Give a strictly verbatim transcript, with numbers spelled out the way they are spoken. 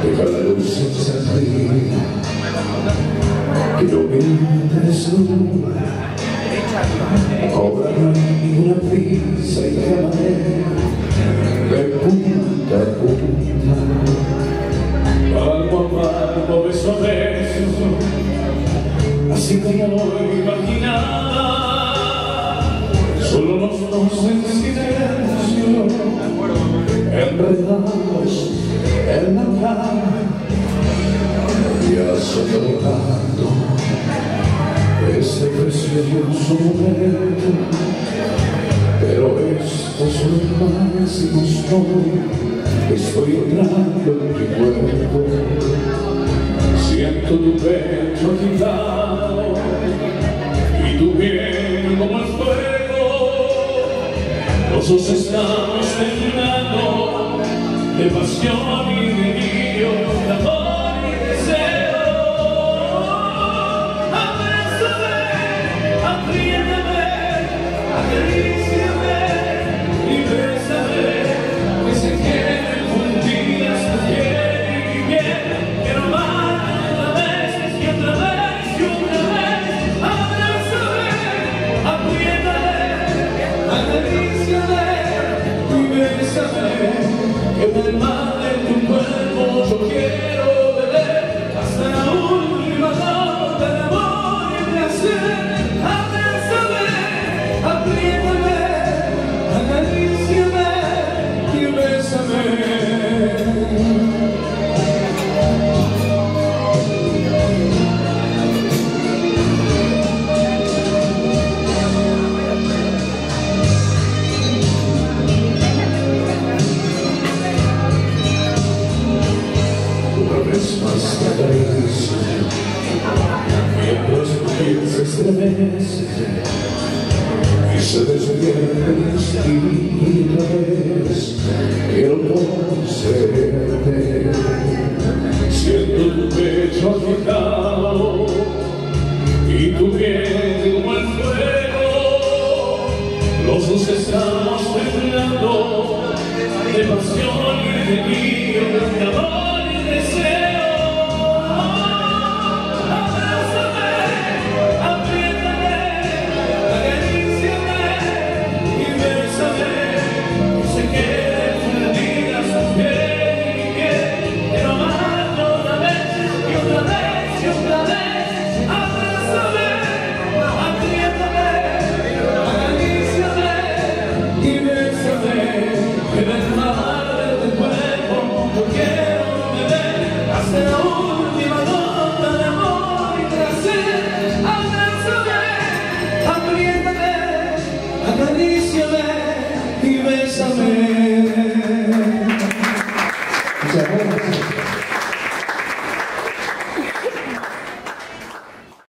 Deja la luz encendida, quiero mirarte desnuda. Ahora no hay ninguna prisa y te amaré de punta a punta, palmo a palmo, beso a beso, así como lo imaginaba. Solo los dos en silencio, enredados en la cama, ya soportando ese precioso momento. Pero esto es lo máximo, estoy, estoy entrando en tu cuerpo, siento tu pecho agitado y tu piel como el fuego. Los dos estamos temblando de pasión y delirio, de amor y deseo. Abrázame, apriétame, acaríciame y bésame, que se queden fundidas tu piel y mi piel. Quiero amarte otra vez y otra vez y otra vez. Abrázame, apriétame, acaríciame y bésame, que del mar de tu cuerpo yo quiero beber hasta la última gota de amor y placer. Abrázame, apriétame, acaríciame y bésame. Más que acaricia, mientras tu piel se estremece y se despierta mi espíritu y otra vez quiero conocerte. Siento tu pecho agitado y tu piel como el fuego. Los dos estamos temblando de pasión y delirio, de amor y deseo. Acaríciame y bésame. Muchas gracias.